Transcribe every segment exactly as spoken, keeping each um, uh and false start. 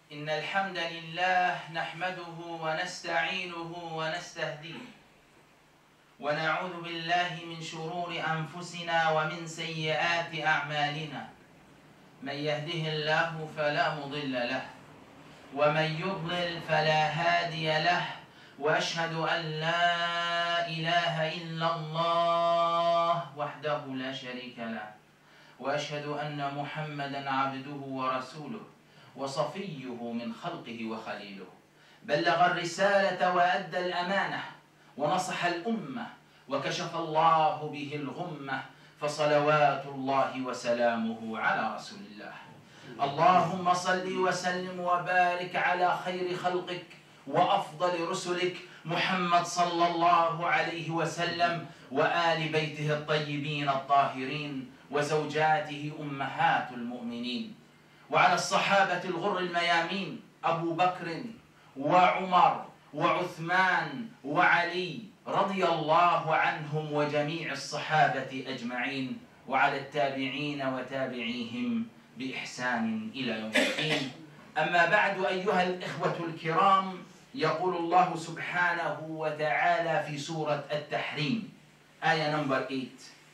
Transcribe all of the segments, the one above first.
إن الحمد لله نحمده ونستعينه ونستهديه ونعوذ بالله من شرور أنفسنا ومن سيئات أعمالنا من يهده الله فلا مضل له ومن يضلل فلا هادي له وأشهد أن لا إله إلا الله وحده لا شريك له وأشهد أن محمدا عبده ورسوله وصفيه من خلقه وخليله بلغ الرسالة وأدى الأمانة ونصح الأمة وكشف الله به الغمة فصلوات الله وسلامه على رسول الله. اللهم صل وسلم وبارك على خير خلقك وأفضل رسلك محمد صلى الله عليه وسلم وآل بيته الطيبين الطاهرين وزوجاته أمهات المؤمنين وعلى الصحابة الغر الميامين أبو بكر وعمر وعثمان وعلي رضي الله عنهم وجميع الصحابة أجمعين وعلى التابعين وتابعيهم بإحسان إلى يوم الدين. أما بعد أيها الإخوة الكرام، يقول الله سبحانه وتعالى في سورة التحريم آية نمبر ثمانية: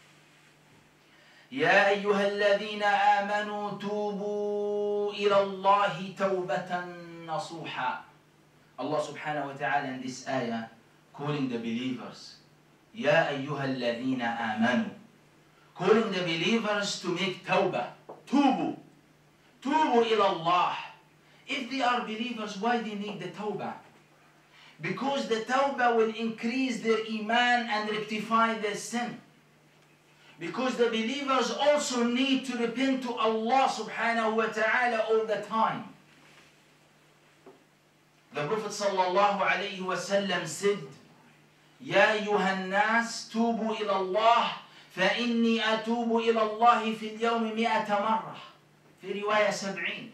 يا أيها الذين آمنوا توبوا إلى الله توبة نصوحا. Allah subhanahu wa ta'ala in this ayah calling the believers, يا أيها الذين آمنوا, calling the believers to make tawbah, tubu, tubu ila Allah. If they are believers, why they need the tawbah? Because the tawbah will increase their iman and rectify their sin. Because the believers also need to repent to Allah subhanahu wa ta'ala all the time. The Prophet sallallahu alayhi wa sallam said, يا أيها الناس توبوا إلى الله فإني أتوب إلى الله في اليوم مئة مرة. في رواية سبعين.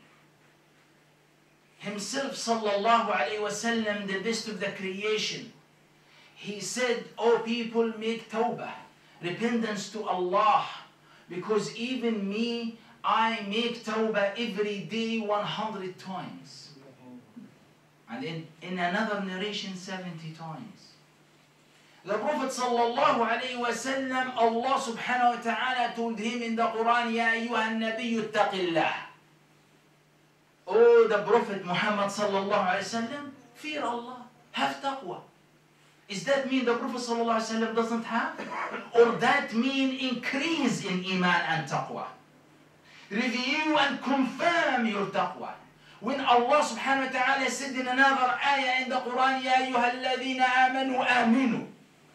Himself sallallahu alayhi wa sallam, the best of the creation, he said, "O people, make tawbah, repentance to Allah, because even me, I make tawbah every day one hundred times." And in, in another narration, seventy times. The Prophet sallallahu alayhi wa sallam, Allah subhanahu wa ta'ala told him in the Quran, يا أيها النبي اتق الله. Oh, the Prophet Muhammad sallallahu alayhi wa sallam, fear Allah, have taqwa. Does that mean the Prophet sallallahu alayhi wa sallam doesn't have? Or that mean increase in iman and taqwa? Review and confirm your taqwa. When Allah subhanahu wa ta'ala said in another ayah in the Quran, يا أيها الذين آمنوا آمنوا.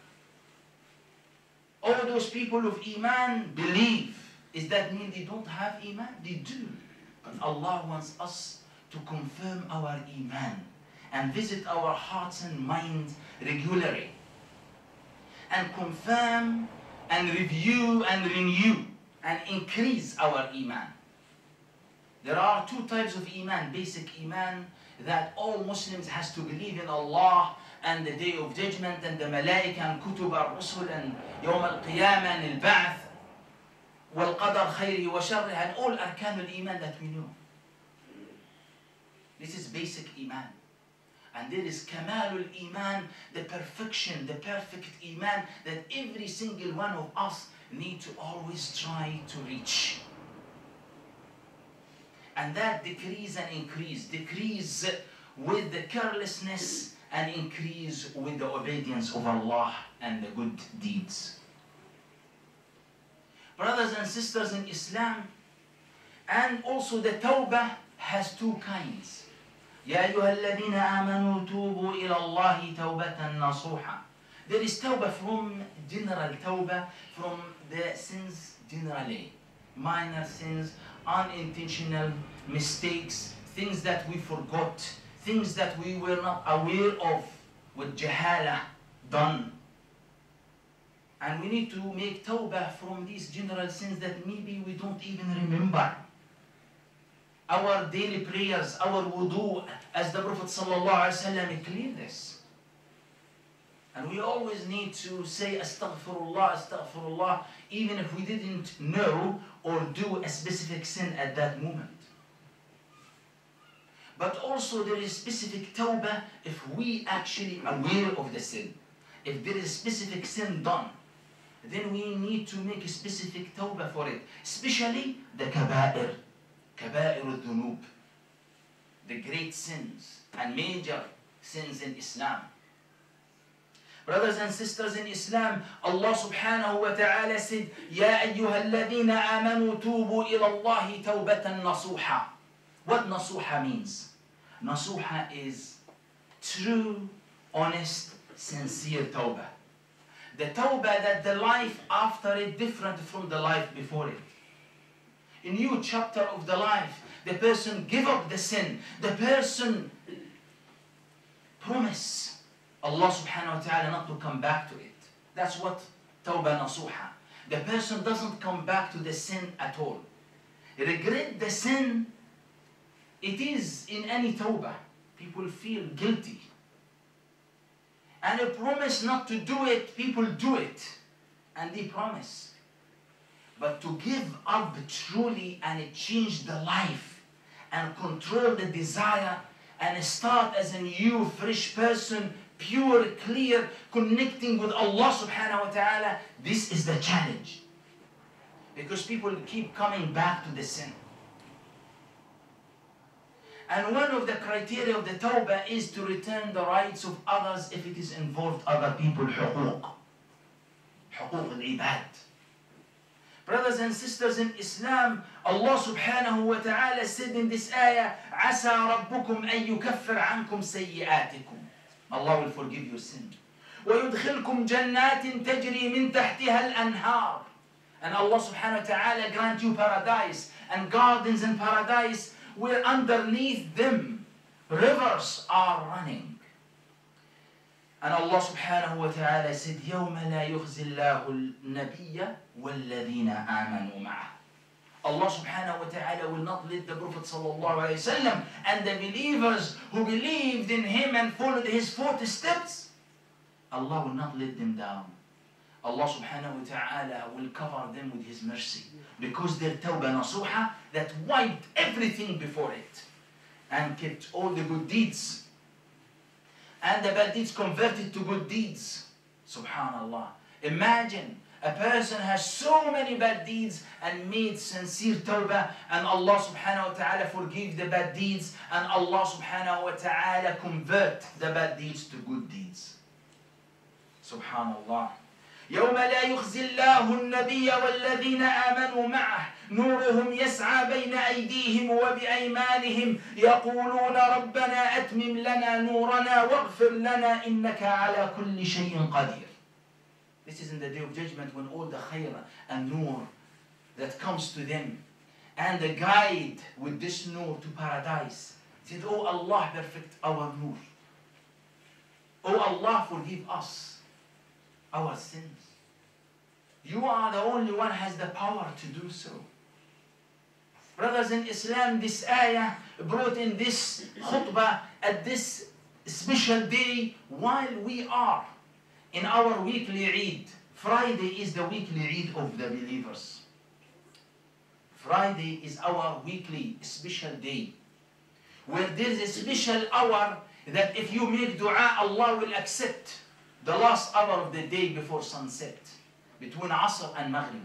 All those people of iman believe. Does that mean they don't have iman? They do. But Allah wants us to confirm our iman and visit our hearts and minds regularly and confirm and review and renew and increase our iman. There are two types of iman, basic iman, that all Muslims has to believe in Allah and the Day of Judgment and the Malaika and Kutub al-Rusul and Yawm al-Qiyamah and al-Ba'ath wal-Qadar khayri wa sharri and all arkan al-iman that we know. This is basic iman. And there is kamalul iman, the perfection, the perfect iman that every single one of us need to always try to reach. And that decrease and increase, decrease with the carelessness and increase with the obedience of Allah and the good deeds. Brothers and sisters in Islam, and also the tawbah has two kinds. يا أيها الذين آمنوا توبوا إلى الله توبة نصوحا. There is tawbah from general tawbah, from the sins generally. Minor sins, unintentional mistakes, things that we forgot, things that we were not aware of with jahala done. And we need to make tawbah from these general sins that maybe we don't even remember. Our daily prayers, our wudu, as the Prophet sallallahu alaihi wasallam cleared this. And we always need to say astaghfirullah, astaghfirullah, even if we didn't know or do a specific sin at that moment. But also there is specific tawbah if we actually aware of the sin. If there is specific sin done, then we need to make a specific tawbah for it. Especially the kaba'ir, kaba'ir al-dhunub, the great sins and major sins in Islam. Brothers and sisters in Islam, Allah subhanahu wa ta'ala said, يَا أَيُّهَا الَّذِينَ آمَنُوا تُوبُوا إِلَى اللَّهِ تَوْبَةً نَصُوحًا. What nasuha means? Nasuha is true, honest, sincere tawbah. The tawbah that the life after it different from the life before it. A new chapter of the life. The person give up the sin. The person promise Allah subhanahu wa ta'ala not to come back to it. That's what tawbah nasuha. The person doesn't come back to the sin at all. Regret the sin, it is in any tawbah. People feel guilty. And a promise not to do it, people do it. And they promise. But to give up truly and it change the life and control the desire and start as a new, fresh person, pure, clear, connecting with Allah subhanahu wa ta'ala, this is the challenge. Because people keep coming back to the sin. And one of the criteria of the tawbah is to return the rights of others if it is involved other people, حقوق. حقوق العباد. Brothers and sisters in Islam, Allah subhanahu wa ta'ala said in this ayah, عَسَى رَبُّكُمْ أَن يُكَفِّرْ عَنْكُمْ سَيِّئَاتِكُمْ. Allah will forgive your sin. وَيُدْخِلْكُمْ جَنَّاتٍ تَجْرِي مِنْ تَحْتِهَا الْأَنْهَارِ. And Allah subhanahu wa ta'ala grant you paradise and gardens in paradise where underneath them rivers are running. And Allah subhanahu wa ta'ala said, يَوْمَ لَا يُخْزِي اللَّهُ النَّبِيَّ وَالَّذِينَ آمَنُوا مَعَهُ. Allah subhanahu wa ta'ala will not let the Prophet sallallahu alayhi wa sallam and the believers who believed in him and followed his footsteps, Allah will not let them down. Allah subhanahu wa ta'ala will cover them with his mercy because their tawbah nasuha that wiped everything before it and kept all the good deeds. And the bad deeds converted to good deeds. Subhanallah. Imagine a person has so many bad deeds and made sincere tawbah and Allah subhanahu wa ta'ala forgive the bad deeds and Allah subhanahu wa ta'ala convert the bad deeds to good deeds. Subhanallah. يوم لا يخزي الله النبي والذين آمنوا معه نورهم يسعى بين أيديهم وبأيمانهم يقولون ربنا أتمم لنا نورنا واغفر لنا إنك على كل شيء قدير. This is in the day of judgment when all the khayr and nur that comes to them and the guide with this nur to paradise said, Oh Allah, perfect our nur. Oh Allah, forgive us our sins. You are the only one who has the power to do so. Brothers in Islam, this ayah brought in this khutbah at this special day while we are in our weekly Eid. Friday is the weekly Eid of the believers. Friday is our weekly special day where there is a special hour that if you make dua, Allah will accept. The last hour of the day before sunset, between Asr and Maghrib.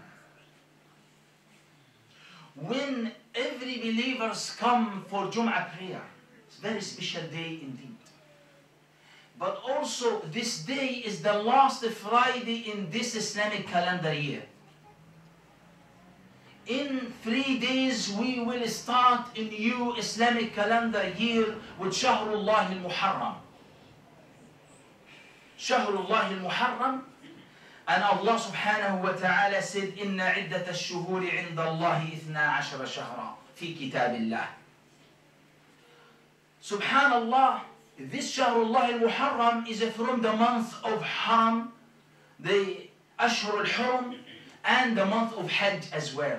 When every believers come for Jum'ah prayer, it's a very special day indeed. But also this day is the last Friday in this Islamic calendar year. In three days we will start a new Islamic calendar year with sha'Allah al-Muharram. sha'Allah al-Muharram. And Allah subhanahu wa ta'ala said, إِنَّ عِدَّةَ الشُّهُورِ عِنْدَ اللَّهِ إِثْنَا عَشَرَ شَهْرًا فِي كِتَابِ اللَّهِ. Subhanallah, this sha'Allah al-Muharram is from the month of Haram, the Ashhur al-Hurum, and the month of Hajj as well.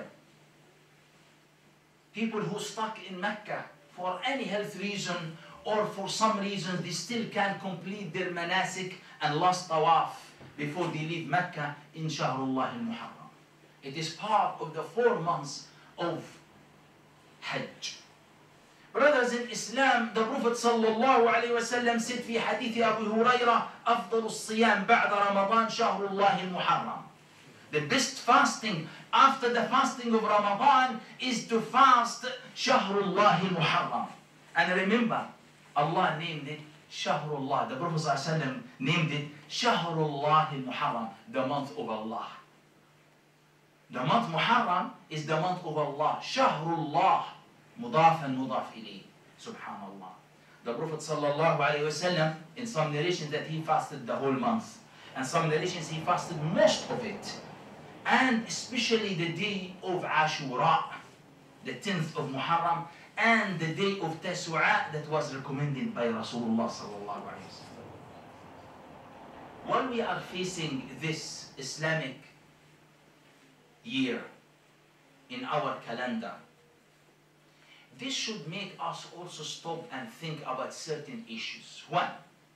People who stuck in Mecca for any health reason or for some reason they still can't complete their manasik and last tawaf before they leave Mecca in sha'Allah al-Muharram. It is part of the four months of Hajj. Brothers in Islam, the Prophet sallallahu alayhi wa sallam said في حديث أبي هريرة أفضل الصيام بعد رمضان شهر الله المحرم. The best fasting after the fasting of Ramadan is to fast sha'Allah al-Muharram. And remember, Allah named it Shahrullah. The Prophet ﷺ named it Shahrullah al-Muharram, the month of Allah. The month Muharram is the month of Allah. Shahrullah, mudafan mudaf ilayh. Subhanallah. The Prophet ﷺ, in some narrations that he fasted the whole month. And some narrations he fasted most of it. And especially the day of Ashura, the tenth of Muharram, and the day of Tasu'a that was recommended by Rasulullah sallallahu alaihi wasallam. While we are facing this Islamic year in our calendar, this should make us also stop and think about certain issues. One,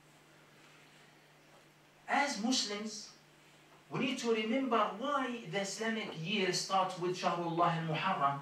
as Muslims, we need to remember why the Islamic year starts with sha'Allah al-Muharram.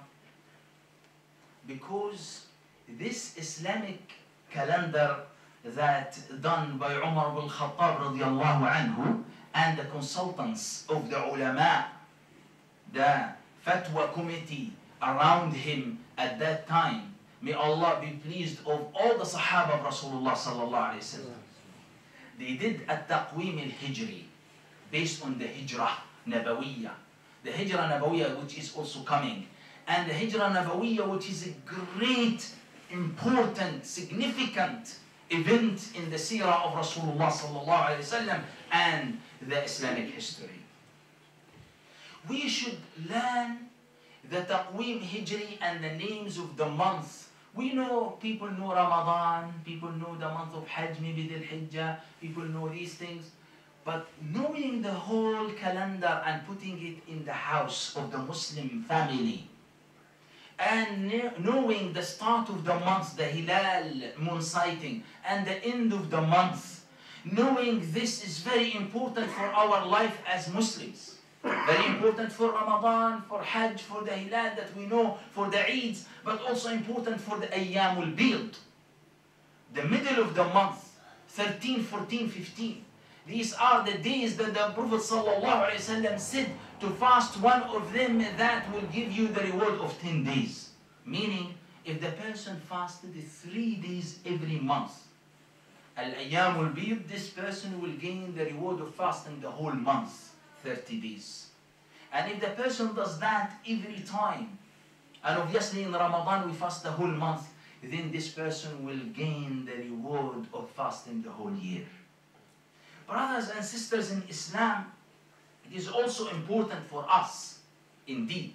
Because this Islamic calendar that done by Umar ibn Khattab radiallahu anhu and the consultants of the ulama, the fatwa committee around him at that time, may Allah be pleased of all the Sahaba of Rasulullah sallallahu alayhi wa sallam. They did a taqweem al-Hijri based on the Hijrah Nabawiyya. The Hijrah Nabawiyya which is also coming. And the Hijrah Nabawiyya, which is a great, important, significant event in the seerah of Rasulullah sallallahu alayhi wasallam and the Islamic history. We should learn the Taqweem Hijri and the names of the month. We know, people know Ramadan, people know the month of Hajj, maybe Dhul-Hijjah, people know these things. But knowing the whole calendar and putting it in the house of the Muslim family, and knowing the start of the month, the Hilal moon sighting, and the end of the month, knowing this is very important for our life as Muslims. Very important for Ramadan, for Hajj, for the Hilal that we know, for the Eids, but also important for the Ayyamul Bid. The middle of the month, thirteen, fourteen, fifteen. These are the days that the Prophet ﷺ said to fast one of them that will give you the reward of ten days. Meaning, if the person fasted three days every month, Al-Ayyamul Bid, this person will gain the reward of fasting the whole month, thirty days. And if the person does that every time, and obviously in Ramadan we fast the whole month, then this person will gain the reward of fasting the whole year. Brothers and sisters in Islam, it is also important for us, indeed.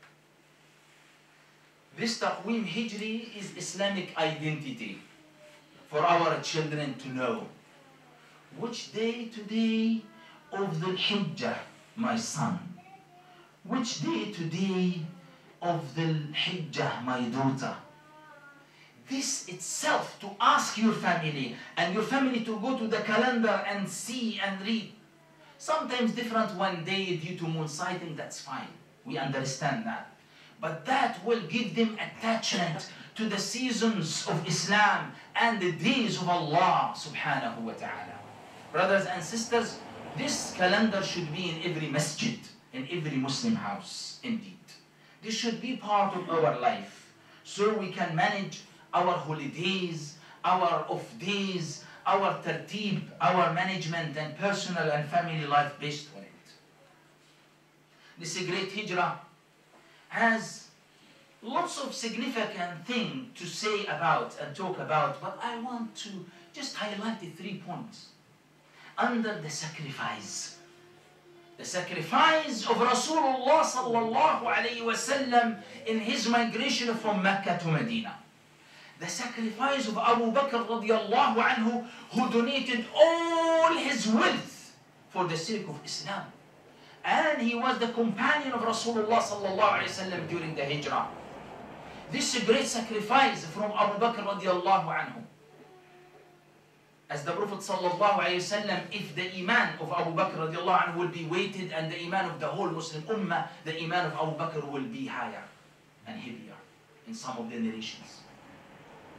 This Taqweem Hijri is Islamic identity for our children to know. Which day today of Dhul-Hijjah, my son? Which day today of Dhul-Hijjah, my daughter? This itself, to ask your family, and your family to go to the calendar and see and read. Sometimes different one day due to moon sighting, that's fine. We understand that. But that will give them attachment to the seasons of Islam and the days of Allah subhanahu wa ta'ala. Brothers and sisters, this calendar should be in every masjid, in every Muslim house, indeed. This should be part of our life, so we can manage our holidays, our off days, our tertib, our management and personal and family life based on it. This great hijrah has lots of significant things to say about and talk about, but I want to just highlight the three points. Under the sacrifice. The sacrifice of Rasulullah sallallahu alayhi wa sallam in his migration from Mecca to Medina. The sacrifice of Abu Bakr radiallahu anhu, who donated all his wealth for the sake of Islam. And he was the companion of Rasulullah sallallahu alayhi wa sallam during the hijrah. This is a great sacrifice from Abu Bakr radiallahu anhu. As the Prophet sallallahu alayhi wa sallam, if the iman of Abu Bakr radiallahu anhu will be weighted and the iman of the whole Muslim ummah, the iman of Abu Bakr will be higher and heavier in some of the narrations.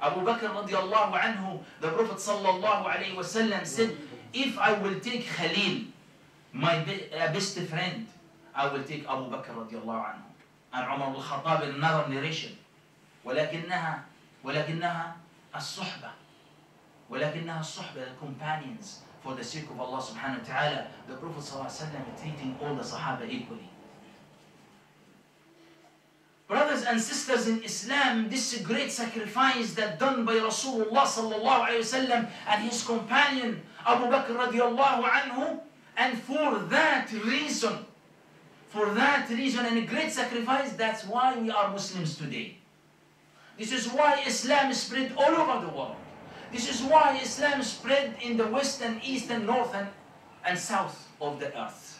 Abu Bakr radiallahu anhu, the Prophet sallallahu alayhi wasallam said, if I will take Khalil, my be uh, best friend, I will take Abu Bakr radiallahu anhu. And Umar al-Khattab in another narration, ولكنها ولكنها الصحبة ولكنها الصحبة, the companions, for the sake of Allah subhanahu wa ta'ala. The Prophet sallallahu alayhi wasallam treating all the Sahaba equally. Brothers and sisters in Islam, this great sacrifice that done by Rasulullah sallallahu alayhi wasallam and his companion Abu Bakr radiallahu anhu, and for that reason, for that reason and a great sacrifice, that's why we are Muslims today. This is why Islam spread all over the world. This is why Islam spread in the west and east and north and, and south of the earth.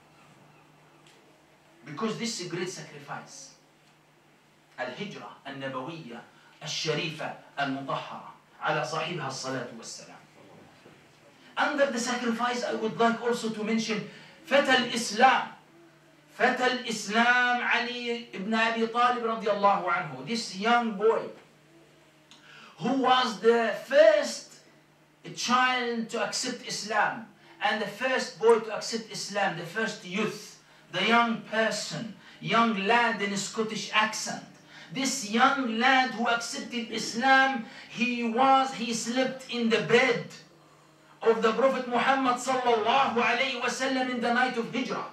Because this is a great sacrifice. الهجرة النبوية الشريفة المطهرة على صاحبها الصلاة والسلام. Under the sacrifice, I would like also to mention فتى الإسلام. فتى الإسلام علي ibn Abi Talib رضي الله عنه. This young boy who was the first child to accept Islam and the first boy to accept Islam, the first youth, the young person, young lad in a Scottish accent. This young lad who accepted Islam, he was, he slept in the bed of the Prophet Muhammad sallallahu alayhi wasallam in the night of Hijrah.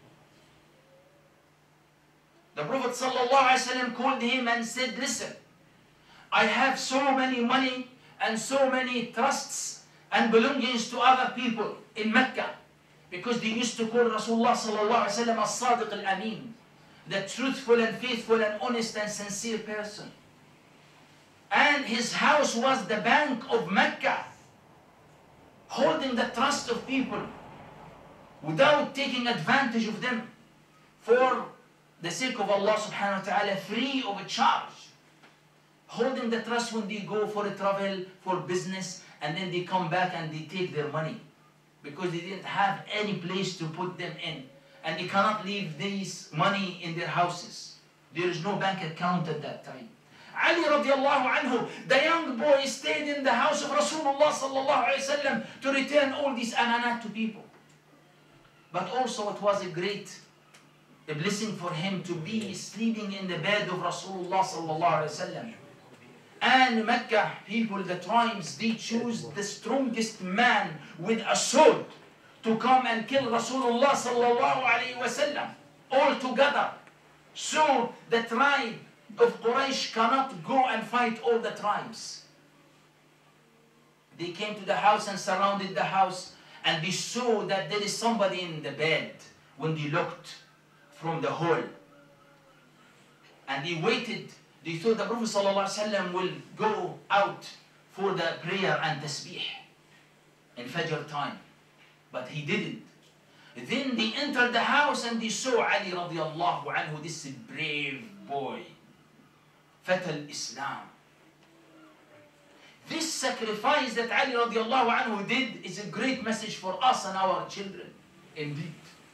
The Prophet sallallahu alayhi wasallam called him and said, listen, I have so many money and so many trusts and belongings to other people in Mecca, because they used to call Rasulullah sallallahu alayhi wasallam as-Sadiq al-Amin, the truthful and faithful and honest and sincere person. And his house was the bank of Mecca, holding the trust of people without taking advantage of them, for the sake of Allah subhanahu wa ta'ala, free of a charge. Holding the trust when they go for a travel, for business, and then they come back and they take their money, because they didn't have any place to put them in. And they cannot leave this money in their houses. There is no bank account at that time. Ali radiallahu anhu, the young boy, stayed in the house of Rasulullah sallallahu alayhi wasallam to return all these amanat to people. But also it was a great a blessing for him to be sleeping in the bed of Rasulullah sallallahu alayhi wasallam. And Mecca people, the tribes, they choose the strongest man with a sword to come and kill Rasulullah sallallahu alayhi wasallam all together. So the tribe of Quraysh cannot go and fight all the tribes. They came to the house and surrounded the house, and they saw that there is somebody in the bed when they looked from the hall. And they waited. They thought the Prophet sallallahu alayhi wasallam will go out for the prayer and tasbih in Fajr time. But he didn't. Then they entered the house and they saw Ali radiallahu anhu, this brave boy, Fata al-Islam. This sacrifice that Ali radiallahu anhu did is a great message for us and our children. Indeed.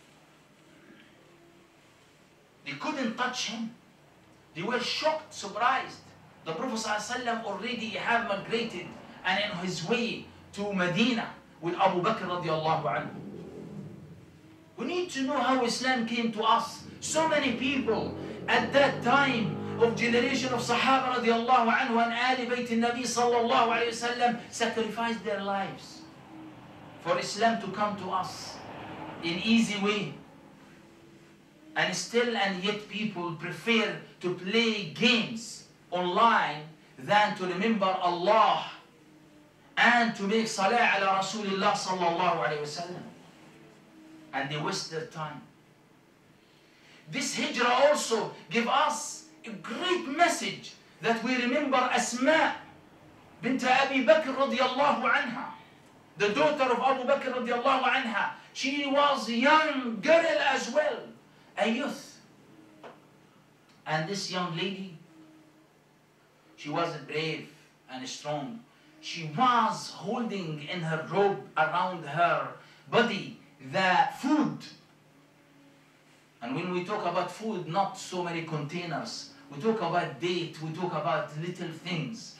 They couldn't touch him. They were shocked, surprised. The Prophet ﷺ already had migrated and in his way to Medina with Abu Bakr radiallahu anhu. We need to know how Islam came to us. So many people at that time of generation of Sahaba radiallahu anhu and Ali Bayt al-Nabi sallallahu alayhi wasallam sacrificed their lives for Islam to come to us in easy way. And still and yet people prefer to play games online than to remember Allah and to make salah ala Rasulullah sallallahu alayhi wasallam. And they waste their time. This hijrah also gives us a great message that we remember Asma bint Abi Bakr radiallahu anha, the daughter of Abu Bakr radiallahu anha. She was a young girl as well, a youth. And this young lady, she was brave and strong. She was holding in her robe around her body the food. And when we talk about food, not so many containers. We talk about date, we talk about little things.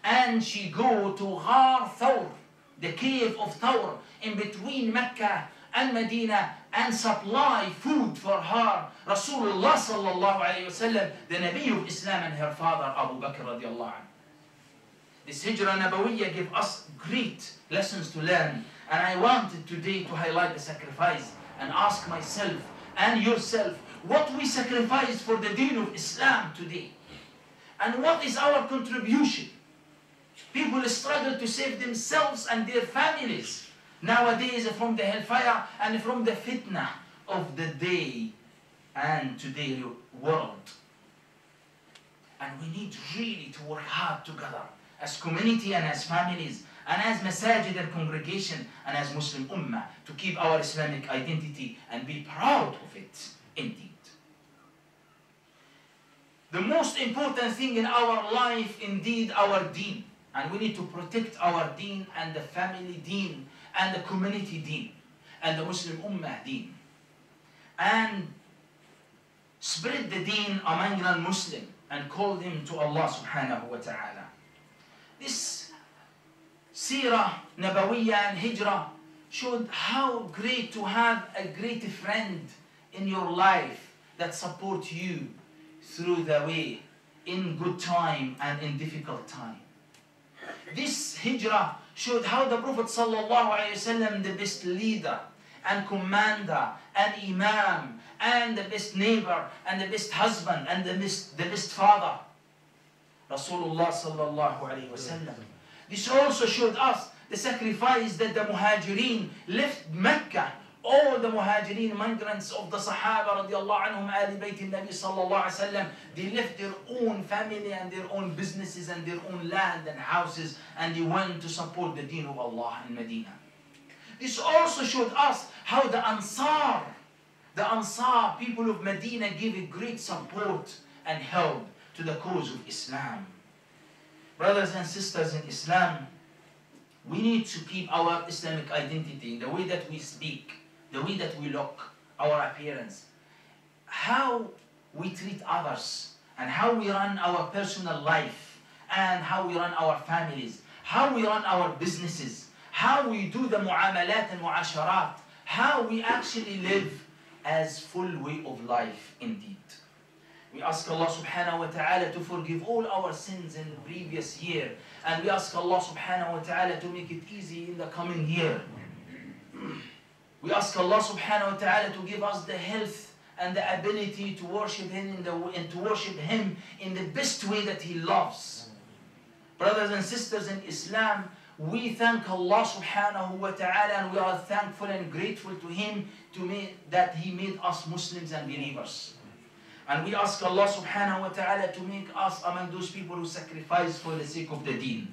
and she go to Ghar Thawr, the cave of Thawr, in between Mecca and Medina, and supply food for her. Rasulullah sallallahu alayhi wasallam, the Nabi of Islam, and her father Abu Bakr radiallahu anhu. This Hijrah Nabawiyya give us great lessons to learn, and I wanted today to highlight the sacrifice and ask myself and yourself, what we sacrifice for the deen of Islam today, and what is our contribution. People struggle to save themselves and their families nowadays from the hellfire and from the fitna of the day and today world. And we need really to work hard together as community and as families and as masajid and congregation and as Muslim ummah to keep our Islamic identity and be proud of it indeed. The most important thing in our life indeed our deen, and we need to protect our deen and the family deen and the community deen and the Muslim ummah deen, and spread the deen among non-Muslim and call them to Allah subhanahu wa ta'ala. This Seerah Nabawiyya and Hijrah showed how great to have a great friend in your life that supports you through the way in good time and in difficult time. This Hijrah showed how the Prophet sallallahu alaihi wasallam, the best leader and commander and imam and the best neighbor and the best husband and the best, the best father, Rasulullah sallallahu alaihi wasallam. This also showed us the sacrifice that the Muhajirin left Mecca. All the Muhajirin migrants of the Sahaba radiallahu anhum, Ali Bayt al-Nabi sallallahu alaihi wasallam, they left their own family and their own businesses and their own land and houses, and they went to support the deen of Allah in Medina. This also showed us how the Ansar, the Ansar, people of Medina, gave a great support and help to the cause of Islam. Brothers and sisters in Islam, we need to keep our Islamic identity in the way that we speak, the way that we look, our appearance, how we treat others, and how we run our personal life, and how we run our families, how we run our businesses, how we do the mu'amalat and mu'asharat, how we actually live as full way of life indeed. We ask Allah subhanahu wa ta'ala to forgive all our sins in the previous year, and we ask Allah subhanahu wa ta'ala to make it easy in the coming year. We ask Allah subhanahu wa ta'ala to give us the health and the ability to worship Him in the and to worship Him in the best way that He loves. Brothers and sisters in Islam, we thank Allah subhanahu wa ta'ala, and we are thankful and grateful to Him to make, that He made us Muslims and believers. And we ask Allah subhanahu wa ta'ala to make us among those people who sacrifice for the sake of the deen.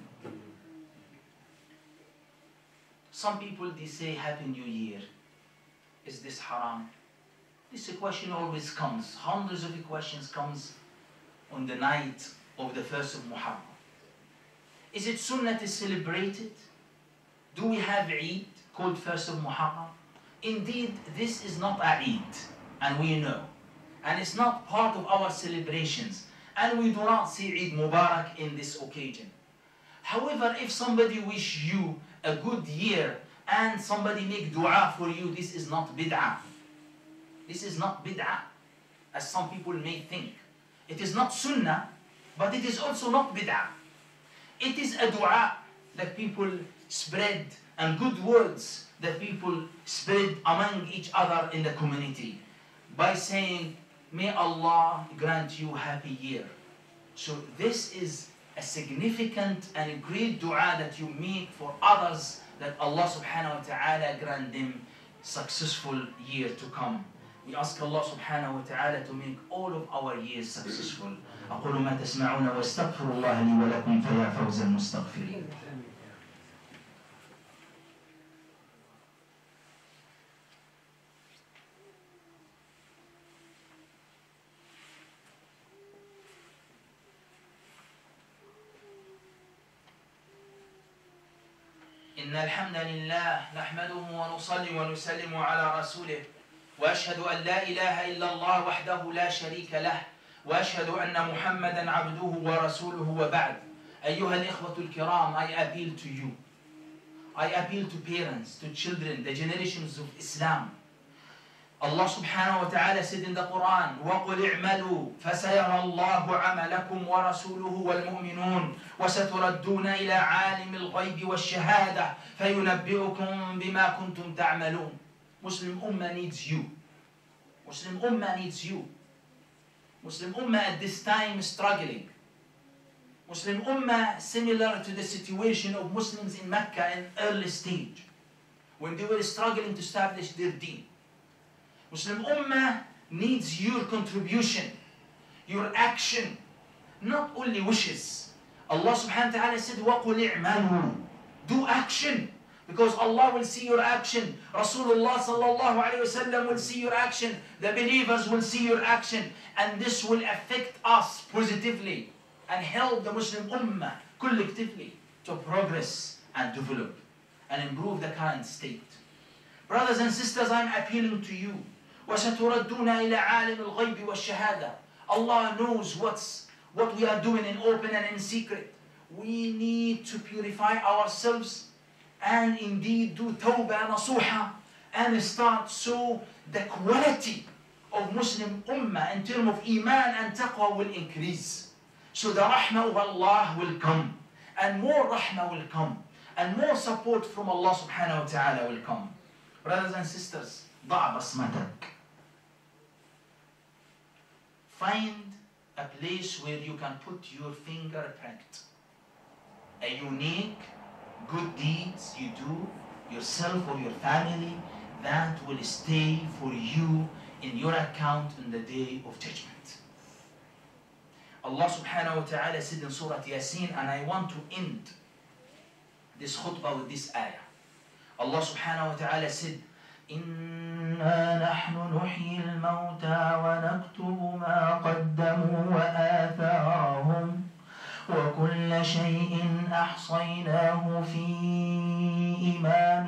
Some people, they say Happy New Year. Is this haram? This question always comes. Hundreds of questions comes on the night of the first of Muharram. Is it sunnah to celebrate it? Do we have Eid called first of Muharram? Indeed, this is not a Eid, and we know. And it's not part of our celebrations. And we do not see Eid Mubarak in this occasion. However, if somebody wish you a good year and somebody make dua for you, this is not bid'ah. This is not bid'ah, as some people may think. It is not sunnah, but it is also not bid'ah. It is a dua that people spread, and good words that people spread among each other in the community by saying, may Allah grant you a happy year. So this is a significant and a great dua that you make for others, that Allah subhanahu wa ta'ala grant them successful year to come. We ask Allah subhanahu wa ta'ala to make all of our years successful. أقول ما تسمعون واستغفر الله لي ولكم فيا فوز المستغفرين. إن الحمد لله نحمده ونصلي ونسلم على رسوله وأشهد أن لا إله إلا الله وحده لا شريك له وأشهد أن محمدا عبده ورسوله وبعد. أيها الإخوة الكرام, I appeal to you. I appeal to parents, to children, the generations of Islam. Allah subhanahu wa ta'ala said in the Quran, وَقُلْ اعْمَلُوا فَسَيَرَى اللَّهُ عَمَلَكُمْ وَرَسُولُهُ وَالْمُؤْمِنُونَ وَسَتُرَدُّونَ إِلَى عَالِمِ الْغَيْبِ وَالشَّهَادَةِ فَيُنَبِّئُكُمْ بِمَا كُنْتُمْ تَعْمَلُونَ. Muslim Ummah needs you. Muslim Ummah needs you. Muslim Ummah at this time is struggling. Muslim Ummah similar to the situation of Muslims in Mecca in early stage, when they were struggling to establish their deen. Muslim Ummah needs your contribution, your action, not only wishes. Allah subhanahu wa ta'ala said, وَقُلْ اعْمَلُوا. Do action, because Allah will see your action. Rasulullah sallallahu alayhi wa sallam will see your action. The believers will see your action. And this will affect us positively and help the Muslim Ummah collectively to progress and develop and improve the current state. Brothers and sisters, I'm appealing to you. وَسَتُرَدُّونَ إِلَى عَالِمِ الْغَيْبِ وَالشَّهَادَةِ. Allah knows what's, what we are doing in open and in secret. We need to purify ourselves and indeed do Taubah nasuha and start so the quality of Muslim Ummah in terms of Iman and Taqwa will increase. So the Rahmah of Allah will come, and more Rahmah will come, and more support from Allah subhanahu wa ta'ala will come. Brothers and sisters, ضع بصمتك. Find a place where you can put your fingerprint. A unique good deeds you do, yourself or your family, that will stay for you in your account on the day of judgment. Allah subhanahu wa ta'ala said in Surah Yasin, and I want to end this khutbah with this ayah. Allah subhanahu wa ta'ala said, إِنَّا نَحْنُ نُحْيِي الْمَوْتَى وَنَكْتُبُ مَا قَدَّمُوا وَآثَارَهُمْ وَكُلَّ شَيْءٍ أَحْصَيْنَاهُ فِي إِمَامٍ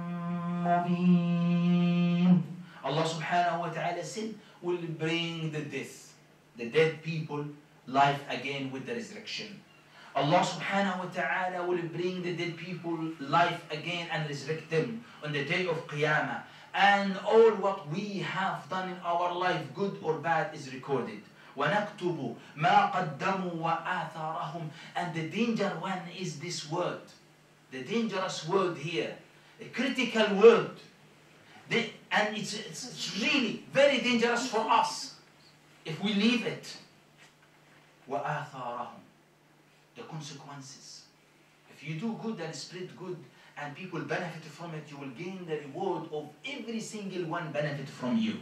مُبِينٍ. Allah subhanahu wa ta'ala said, will bring the death, the dead people, life again with the resurrection. Allah subhanahu wa ta'ala will bring the dead people life again and resurrect them on the day of Qiyamah. And all what we have done in our life, good or bad, is recorded. وَنَكْتُبُ مَا قَدَّمُوا وَآثَارَهُمْ. And the danger one is this word, the dangerous word here, a critical word. They, and it's, it's, it's really very dangerous for us if we leave it. وَآثَارَهُمْ. The consequences. If you do good and spread good and people benefit from it, you will gain the reward of every single one benefit from you.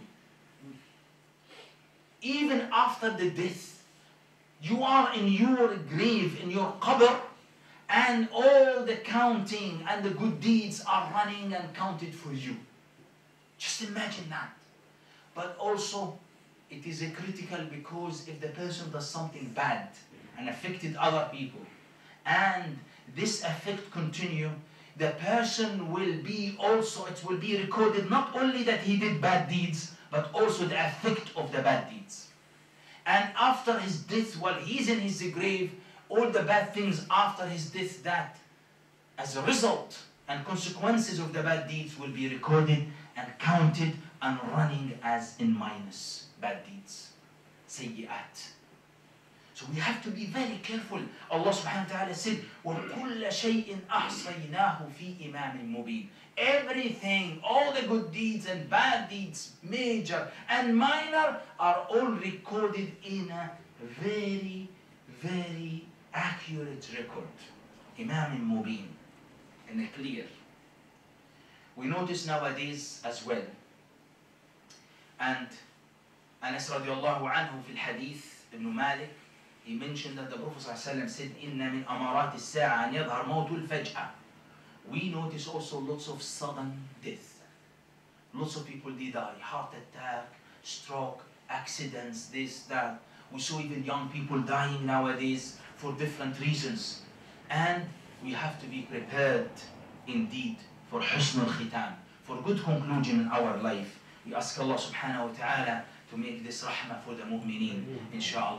Even after the death, you are in your grave, in your qabr, and all the counting and the good deeds are running and counted for you. Just imagine that. But also, it is a critical because if the person does something bad and affected other people, and this effect continue, the person will be also, it will be recorded not only that he did bad deeds, but also the effect of the bad deeds. And after his death, while he's in his grave, all the bad things after his death, that as a result and consequences of the bad deeds will be recorded and counted and running as in minus bad deeds, sayyi'at. So we have to be very careful. Allah subhanahu wa ta'ala said, وَكُلَّ شَيْءٍ أَحْصَيْنَاهُ فِي إِمَامٍ مُبِينٍ. Everything, all the good deeds and bad deeds, major and minor, are all recorded in a very, very accurate record. Imam Mubin, in a clear. We notice nowadays as well. And Anas radiallahu anhu fil hadith, Ibn Malik, he mentioned that the Prophet ﷺ said, إِنَّ مِنْ أَمَارَاتِ السَّاعَةِ أَنْ يَظْهَرْ مَوْتُ الْفَجْأَةِ. We notice also lots of sudden death. Lots of people, they die. Heart attack, stroke, accidents, this, that. We saw even young people dying nowadays for different reasons. And we have to be prepared indeed for husn al-khitam, for good conclusion in our life. We ask Allah subhanahu wa ta'ala to make this rahmah for the mu'mineen, inshaAllah.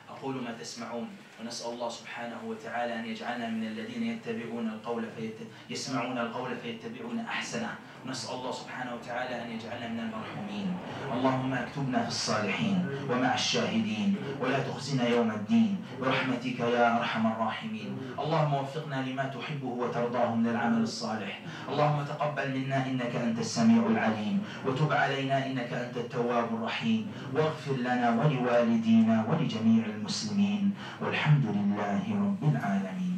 أقول ما تسمعون ونسأل الله سبحانه وتعالى أن يجعلنا من الذين يتبعون القول فيت... يسمعون القول فيتبعون أحسنه، ونسأل الله سبحانه وتعالى أن يجعلنا من المرحومين. اللهم اكتبنا في الصالحين ومع الشاهدين ولا تخزنا يوم الدين برحمتك يا أرحم الراحمين. اللهم وفقنا لما تحبه وترضاه من العمل الصالح. اللهم تقبل منا إنك أنت السميع العليم، وتب علينا إنك أنت التواب الرحيم، واغفر لنا ولوالدينا ولجميع المسلمين، والحمد لله رب العالمين.